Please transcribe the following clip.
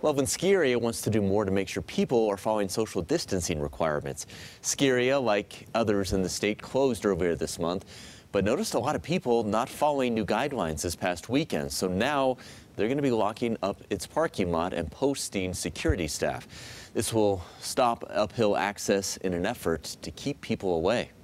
Loveland Ski Area wants to do more to make sure people are following social distancing requirements. Ski Area, like others in the state, closed earlier this month, but noticed a lot of people not following new guidelines this past weekend. So now they're going to be locking up its parking lot and posting security staff. This will stop uphill access in an effort to keep people away.